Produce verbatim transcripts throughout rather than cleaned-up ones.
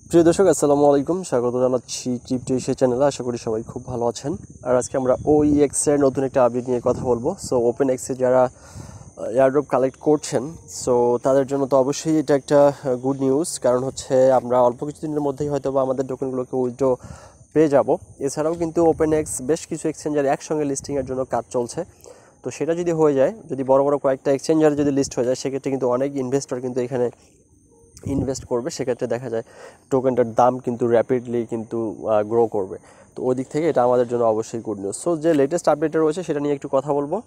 প্রিয় দর্শক আসসালামু আলাইকুম, স্বাগত জানাচ্ছি ক্রিপ্টো এশিয়া চ্যানেলে। আশা করি সবাই খুব ভালো আছেন। আর আজকে আমরা ওইএক্স এর নতুন একটা আপডেট নিয়ে কথা বলবো। সো ওপেন এক্সে যারা এয়ারড্রপ কালেক্ট করছেন, সো তাদের জন্য তো অবশ্যই এটা একটা গুড নিউজ, কারণ হচ্ছে আমরা অল্প কিছুদিনের মধ্যেই হয়তো বা আমাদের টোকেনগুলোকে উইথড্র পেয়ে যাব। এছাড়াও কিন্তু ওপেন এক্স বেশ কিছু এক্সচেঞ্জার একসঙ্গে লিস্টিংয়ের জন্য কাজ চলছে। তো সেটা যদি হয়ে যায়, যদি বড় বড় কয়েকটা এক্সচেঞ্জার যদি লিস্ট হয়ে যায়, সেক্ষেত্রে কিন্তু অনেক ইনভেস্টর কিন্তু এখানে ইনভেস্ট করবে। সেক্ষেত্রে দেখা যায় টোকেনটার দাম কিন্তু র্যাপিডলি কিন্তু গ্রো করবে। তো ওই দিক থেকে এটা আমাদের জন্য অবশ্যই গুড নিউজ। সো যে লেটেস্ট আপডেট রয়েছে সেটা নিয়ে একটু কথা বলবো।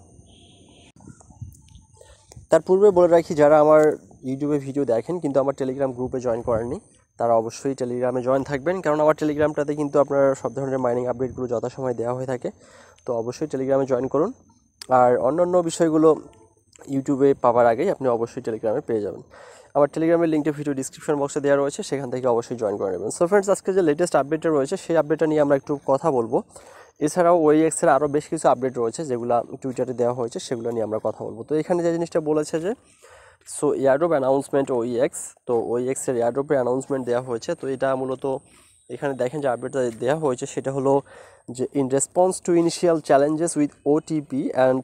তার পূর্বে বলে রাখি, যারা আমার ইউটিউবে ভিডিও দেখেন কিন্তু আমার টেলিগ্রাম গ্রুপে জয়েন করেননি, তারা অবশ্যই টেলিগ্রামে জয়েন থাকবেন, কারণ আমার টেলিগ্রামটাতে কিন্তু আপনার সব ধরনের মাইনিং আপডেটগুলো যথাসময়ে দেওয়া হয়ে থাকে। তো অবশ্যই টেলিগ্রামে জয়েন করুন। আর অন্যান্য বিষয়গুলো ইউটিউবে পাওয়ার আগেই আপনি অবশ্যই টেলিগ্রামে পেয়ে যাবেন। আমার টেলিগ্রামের লিঙ্কটা ভিডিও ডিসক্রিপশন বক্সে দেওয়া রয়েছে, সেখান থেকে অবশ্যই জয়েন করে নেবেন। সো ফ্রেন্ডস, আজকে যে লেটেস্ট আপডেটটা রয়েছে সেই আপডেটটা নিয়ে আমরা একটু কথা বলবো। এছাড়াও ওইএক্সের আরও বেশ কিছু আপডেট রয়েছে যেগুলো টুইটারে দেওয়া হয়েছে, সেগুলো নিয়ে আমরা কথা বলবো। তো এখানে যে জিনিসটা বলেছে যে সো এয়ারড্রপ অ্যানাউন্সমেন্ট ওইএক্স, তো ওইএক্সের এয়ারড্রপের অ্যানাউন্সমেন্ট দেওয়া হয়েছে। তো এটা মূলত এখানে দেখেন যে আপডেটটা দেওয়া হয়েছে সেটা হলো যে in response to initial challenges with OTP and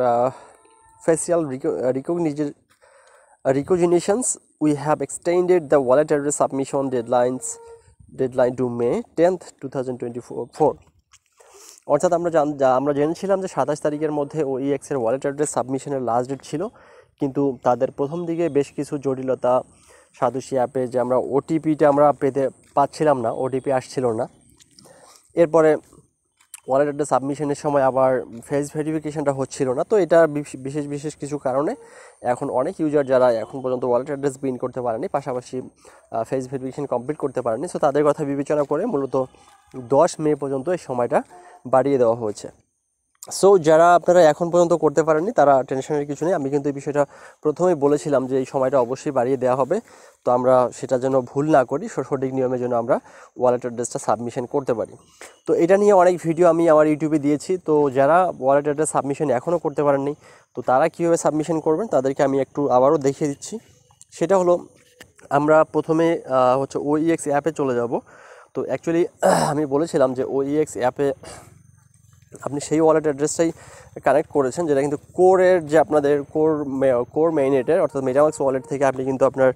facial reco- uh, recognition uh, recognitions, we have extended the wallet address submission deadlines deadline to May tenth twenty twenty-four। অর্থাৎ আমরা জান যা- আমরা জেনেছিলাম যে সাতাশ তারিখের মধ্যে ওইএক্স এর ওয়ালেট অ্যাড্রেস সাবমিশনের লাস্ট ডেট ছিল, কিন্তু তাদের প্রথম দিকে বেশ কিছু জটিলতা, সাতোশি অ্যাপে যে আমরা ওটিপিটা আমরা পেতে পাচ্ছিলাম না, ওটিপি আসছিল না। এরপরে ওয়ালেট অ্যাড্রেস সাবমিশনের সময় আবার ফেস ভেরিফিকেশনটা হচ্ছিল না। তো এটা বিশ- বিশেষ বিশেষ কিছু কারণে এখন অনেক ইউজার যারা এখন পর্যন্ত ওয়ালেট অ্যাড্রেস পিন করতে পারেনি, পাশাপাশি ফেস ভেরিফিকেশন কমপ্লিট করতে পারেনি, সো তাদের কথা বিবেচনা করে মূলত দশ মে পর্যন্ত এই সময়টা বাড়িয়ে দেওয়া হয়েছে। সো যারা আপনারা এখন পর্যন্ত করতে পারেননি তারা টেনশনের কিছু নেই। আমি কিন্তু এই বিষয়টা প্রথমেই বলেছিলাম যে এই সময়টা অবশ্যই বাড়িয়ে দেওয়া হবে। তো আমরা সেটা যেন ভুল না করি, সঠিক নিয়মের জন্য আমরা ওয়ালেট অ্যাড্রেসটা সাবমিশন করতে পারি। তো এটা নিয়ে অনেক ভিডিও আমি আমার ইউটিউবে দিয়েছি। তো যারা ওয়ালেট অ্যাড্রেস সাবমিশন এখনও করতে পারেননি, তো তারা কীভাবে সাবমিশন করবেন তাদেরকে আমি একটু আবারও দেখিয়ে দিচ্ছি। সেটা হলো, আমরা প্রথমে হচ্ছে ওইএক্স অ্যাপে চলে যাব। তো অ্যাকচুয়ালি আমি বলেছিলাম যে ওইএক্স অ্যাপে আপনি সেই ওয়ালেট অ্যাড্রেসটাই কানেক্ট করেছেন, যেটা কিন্তু কোরের যে আপনাদের কোর কোর মেইনেটের অর্থাৎ মেটামাক্স ওয়ালেট থেকে আপনি কিন্তু আপনার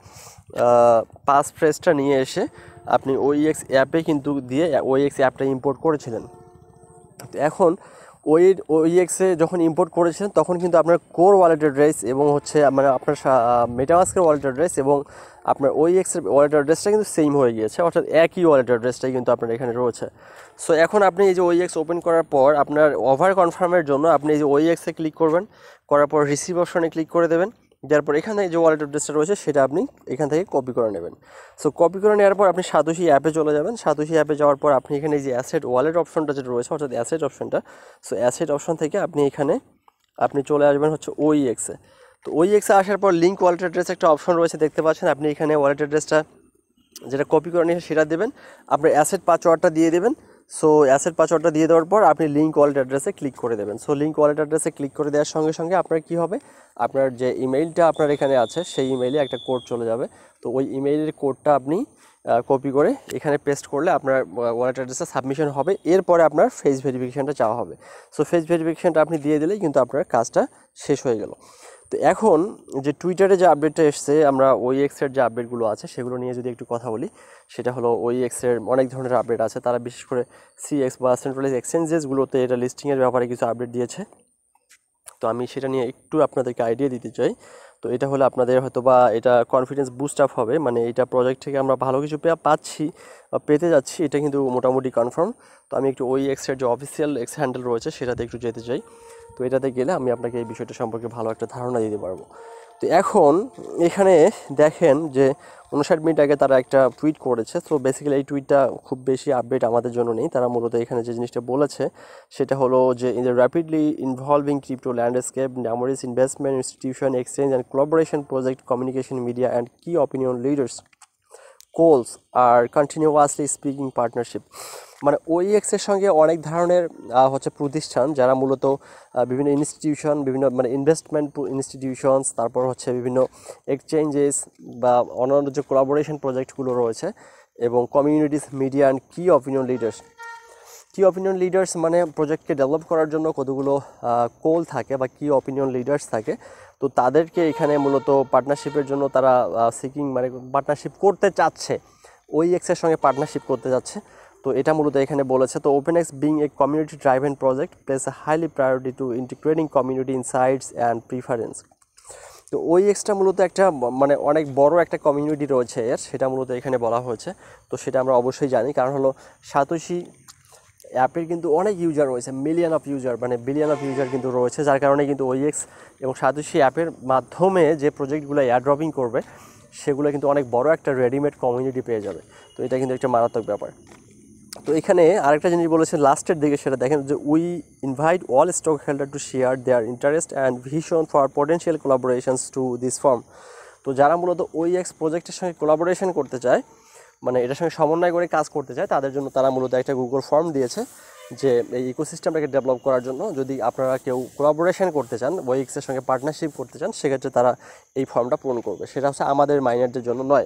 পাস ফ্রেজটা নিয়ে এসে আপনি ওইএক্স অ্যাপে কিন্তু দিয়ে ওইএক্স অ্যাপটা ইম্পোর্ট করেছিলেন। তো এখন ওই ওইএক্সে যখন ইম্পোর্ট করেছিলেন তখন কিন্তু আপনার কোর ওয়ালেট অ্যাড্রেস এবং হচ্ছে মানে আপনার মেটামাস্কের ওয়ালেট অ্যাড্রেস এবং আপনার ওইএক্সের ওয়ালেট অ্যাড্রেসটা কিন্তু সেম হয়ে গিয়েছে, অর্থাৎ একই ওয়ালেট অ্যাড্রেসটাই কিন্তু আপনার এখানে রয়েছে। সো এখন আপনি এই যে ওইএক্স ওপেন করার পর আপনার ওভার কনফার্মের জন্য আপনি এই যে ওইএক্সে ক্লিক করবেন, করার পর রিসিভ অপশনে ক্লিক করে দেবেন। তারপর এখানে যে ওয়ালেট অ্যাড্রেসটা রয়েছে সেটা আপনি এখান থেকে কপি করে নেবেন। সো কপি করে নেওয়ার পর আপনি সাতোশি অ্যাপে চলে যাবেন। সাতোশি অ্যাপে যাওয়ার পর আপনি এখানে যে অ্যাসেট ওয়ালেট অপশনটা যেটা রয়েছে অর্থাৎ অ্যাসেট অপশনটা, সো অ্যাসেট অপশন থেকে আপনি এখানে আপনি চলে আসবেন হচ্ছে ওইএক্সে। তো ওইএক্সে আসার পর লিঙ্ক ওয়ালেট অ্যাড্রেস একটা অপশন রয়েছে, দেখতে পাচ্ছেন। আপনি এখানে ওয়ালেট অ্যাড্রেসটা যেটা কপি করে নিয়ে সেটা দেবেন, আপনার অ্যাসেট পাসওয়ার্ডটা দিয়ে দেবেন। সো অ্যাসেট পাসওয়ার্ডটা দিয়ে দেওয়ার পর আপনি লিঙ্ক ওয়ালেট অ্যাড্রেসে ক্লিক করে দেবেন। সো লিঙ্ক ওয়ালেট অ্যাড্রেসে ক্লিক করে দেওয়ার সঙ্গে সঙ্গে আপনার কী হবে, আপনার যে ইমেইলটা আপনার এখানে আছে সেই ইমেইলে একটা কোড চলে যাবে। তো ওই ইমেইলের কোডটা আপনি কপি করে এখানে পেস্ট করলে আপনার ওয়ালেট অ্যাড্রেসে সাবমিশন হবে। এরপরে আপনার ফেস ভেরিফিকেশানটা চাওয়া হবে। সো ফেস ভেরিফিকেশানটা আপনি দিয়ে দিলেই কিন্তু আপনার কাজটা শেষ হয়ে গেল। তো এখন যে টুইটারে যে আপডেটটা এসছে, আমরা ওইএক্সের যে আপডেটগুলো আছে সেগুলো নিয়ে যদি একটু কথা বলি, সেটা হলো ওইএক্সের অনেক ধরনের আপডেট আছে। তারা বিশেষ করে সিএক্স বা সেন্ট্রালাইজ এক্সচেঞ্জেসগুলোতে এটা লিস্টিংয়ের ব্যাপারে কিছু আপডেট দিয়েছে। তো আমি সেটা নিয়ে একটু আপনাদেরকে আইডিয়া দিতে চাই। তো এটা হলে আপনাদের হয়তো বা এটা কনফিডেন্স বুস্ট আপ হবে, মানে এটা প্রজেক্ট থেকে আমরা ভালো কিছু পাচ্ছি বা পেতে যাচ্ছি, এটা কিন্তু মোটামুটি কনফার্ম। তো আমি একটু ওই এক্সের যে অফিসিয়াল এক্স হ্যান্ডেল রয়েছে সেটাতে একটু যেতে চাই। তো এটাতে গেলে আমি আপনাকে এই বিষয়টা সম্পর্কে ভালো একটা ধারণা দিতে পারবো। তো এখন এখানে দেখেন যে উনষাট মিনিট আগে তারা একটা টুইট করেছে। তো বেসিক্যালি এই টুইটটা খুব বেশি আপডেট আমাদের জন্য নেই। তারা মূলত এখানে যে জিনিসটা বলেছে সেটা হলো যে in the rapidly involving crypto landscape numerous investment institution exchange and collaboration project communication media and key opinion leaders KOLs আর কন্টিনিউয়াসলি স্পিকিং পার্টনারশিপ, মানে ওইএক্স এর সঙ্গে অনেক ধরনের আহ, হচ্ছে প্রতিষ্ঠান যারা মূলত আহ, বিভিন্ন ইনস্টিটিউশন, বিভিন্ন মানে ইনভেস্টমেন্ট ইনস্টিটিউশনস, তারপর হচ্ছে বিভিন্ন এক্সচেঞ্জেস বা অন্যান্য যে কোলাবোরেশন প্রজেক্টগুলো রয়েছে, এবং communities, media and key opinion leaders. Key opinion leaders মানে প্রজেক্টকে ডেভেলপ করার জন্য কতগুলো কোল থাকে বা কি অপিনিয়ন লিডার্স থাকে, তো তাদেরকে এখানে মূলত পার্টনারশিপের জন্য তারা সিকিং মানে পার্টনারশিপ করতে চাচ্ছে, ওই এক্সের সঙ্গে পার্টনারশিপ করতে যাচ্ছে। তো এটা মূলত এখানে বলেছে। তো OpenX being a community driven project place a highly priority to integrating community insights and preference. তো ওই এক্সটা মূলত একটা ব- মানে অনেক বড় একটা কমিউনিটি রয়েছে এর, সেটা মূলত এখানে বলা হয়েছে। তো সেটা আমরা অবশ্যই জানি, কারণ হলো সাতোশি অ্যাপের কিন্তু অনেক ইউজার রয়েছে, মিলিয়ন অফ ইউজার মানে বিলিয়ন অফ ইউজার কিন্তু রয়েছে, যার কারণে কিন্তু ওইএক্স এবং সাতোশি অ্যাপের মাধ্যমে যে প্রজেক্টগুলো এয়ারড্রপিং করবে সেগুলো কিন্তু অনেক বড় একটা রেডিমেড কমিউনিটি পেয়ে যাবে। তো এটা কিন্তু একটা মারাত্মক ব্যাপার। তো এখানে আরেকটা জিনিস বলেছে লাস্টের দিকে, সেটা দেখেন যে we invite all stock holder to share their interest and vision for potential collaborations to this firm. তো যারা মূলত ওইএক্স প্রজেক্টের সঙ্গে কোলাবোরেশন করতে চায়, মানে এটার সঙ্গে সমন্বয় করে কাজ করতে চায়, তাদের জন্য তারা মূলত একটা গুগল ফর্ম দিয়েছে যে এই ইকোসিস্টেমটাকে ডেভেলপ করার জন্য যদি আপনারা কেউ কোলাবোরেশন করতে চান, ওইএক্সের সঙ্গে পার্টনারশিপ করতে চান, সেক্ষেত্রে তারা এই ফর্মটা পূরণ করবে। সেটা হচ্ছে আমাদের মাইনারদের জন্য নয়।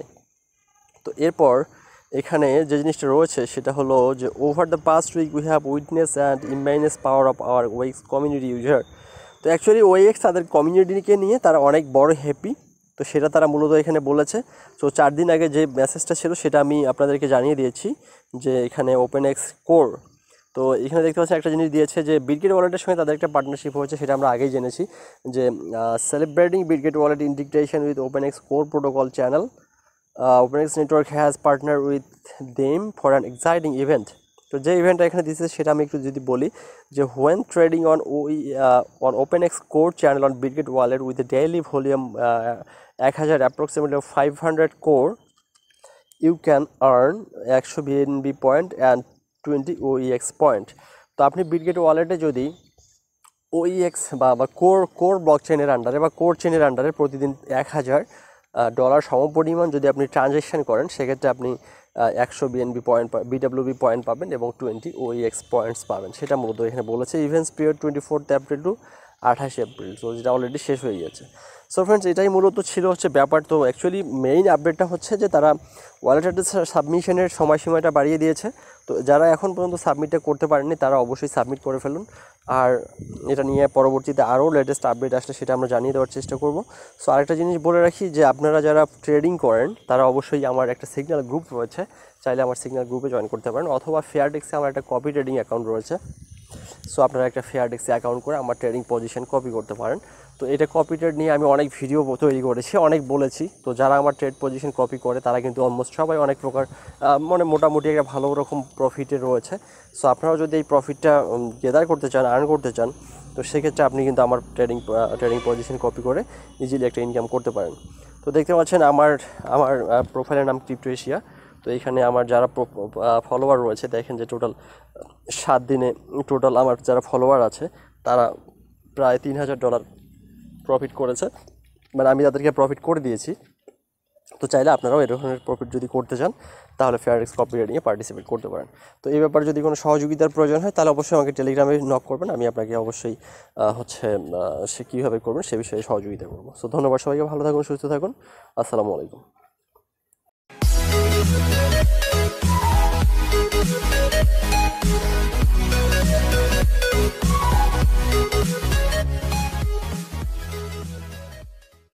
তো এরপর এখানে যে জিনিসটা রয়েছে সেটা হলো যে over the past week we have witness and immense power of our OEX community user. তো অ্যাকচুয়ালি ওয়েক্স তাদের কমিউনিটিকে নিয়ে তারা অনেক বড় হ্যাপি। তো সেটা তারা মূলত এখানে বলেছে। তো চার দিন আগে যে মেসেজটা ছিল সেটা আমি আপনাদেরকে জানিয়ে দিয়েছি যে এখানে ওপেন এক্স কোর। তো এখানে দেখতে পাচ্ছি একটা জিনিস দিয়েছে যে বিটগেট ওয়ালেটের সঙ্গে তাদের একটা পার্টনারশিপ হয়েছে, সেটা আমরা আগেই জেনেছি যে celebrating Bitget wallet integration with OpenX core protocol channel, uh, OpenX Network has partnered with them for an exciting event. তো যে ইভেন্টটা এখানে দিচ্ছে সেটা আমি একটু যদি বলি যে when trading on O E, uh, on OpenX core channel on Bitget wallet with a daily volume uh, এক হাজার approximately five hundred core, you can earn একশো BNB point and twenty OEX point. তো আপনি Bitget ওয়ালেটে যদি OEX বা বা core core block চেনের আন্ডারে বা কোর চেনের আন্ডারে প্রতিদিন এক হাজার ডলার সমপরিমাণ যদি আপনি ট্রানজ্যাকশন করেন, সেক্ষেত্রে আপনি একশো বিএনবি পয়েন্ট বিডাব্লিউবি পয়েন্ট পাবেন এবং টোয়েন্টি ওইএক্স পয়েন্টস পাবেন। সেটা মূলত এখানে বলেছে। Events period twenty fourth April to আঠাশে এপ্রিল, তো যেটা অলরেডি শেষ হয়ে গেছে। সো ফ্রেন্ডস, এটাই মূলত ছিল হচ্ছে ব্যাপার। তো অ্যাকচুয়ালি মেইন আপডেটটা হচ্ছে যে তারা ওয়ালেট অ্যাড্রেস সাবমিশনের সময়সীমাটা বাড়িয়ে দিয়েছে। তো যারা এখন পর্যন্ত সাবমিটটা করতে পারেননি তারা অবশ্যই সাবমিট করে ফেলুন। আর এটা নিয়ে পরবর্তীতে আরও লেটেস্ট আপডেট আসলে সেটা আমরা জানিয়ে দেওয়ার চেষ্টা করব। সো আরেকটা জিনিস বলে রাখি যে আপনারা যারা ট্রেডিং করেন তারা অবশ্যই আমার একটা সিগন্যাল গ্রুপ রয়েছে, চাইলে আমার সিগন্যাল গ্রুপে জয়েন করতে পারেন, অথবা ফেয়ারডেক্সে আমার একটা কপি ট্রেডিং অ্যাকাউন্ট রয়েছে। সো আপনারা একটা ফেয়ারডেক্সে অ্যাকাউন্ট করে আমার ট্রেডিং পজিশন কপি করতে পারেন। তো এটা কপি ট্রেড নিয়ে আমি অনেক ভিডিও তৈরি করেছি, অনেক বলেছি। তো যারা আমার ট্রেড পজিশন কপি করে তারা কিন্তু অলমোস্ট সবাই অনেক প্রকার মানে মোটামুটি একটা ভালো রকম প্রফিটে রয়েছে। সো আপনারাও যদি এই প্রফিটটা গেদার করতে চান, আর্ন করতে চান, তো সেক্ষেত্রে আপনি কিন্তু আমার ট্রেডিং ট্রেডিং পজিশন কপি করে ইজিলি একটা ইনকাম করতে পারেন। তো দেখতে পাচ্ছেন আমার আমার প্রোফাইলের নাম ক্রিপ্টো এশিয়া। তো এইখানে আমার যারা ফলোয়ার রয়েছে দেখেন যে টোটাল সাত দিনে টোটাল আমার যারা ফলোয়ার আছে তারা প্রায় তিন হাজার ডলার প্রফিট করেছে, মানে আমি তাদেরকে প্রফিট করে দিয়েছি। তো চাইলে আপনারাও এই ধরনের প্রফিট যদি করতে চান তাহলে ফেয়ারডেক্স কপি ট্রেডিংয়ে পার্টিসিপেট করতে পারেন। তো এই ব্যাপারে যদি কোনো সহযোগিতার প্রয়োজন হয় তাহলে অবশ্যই আমাকে টেলিগ্রামে নক করবেন, আমি আপনাকে অবশ্যই হচ্ছে সে কীভাবে করবেন সে বিষয়ে সহযোগিতা করবো। সো ধন্যবাদ সবাইকে, ভালো থাকুন, সুস্থ থাকুন, আসসালামু আলাইকুম।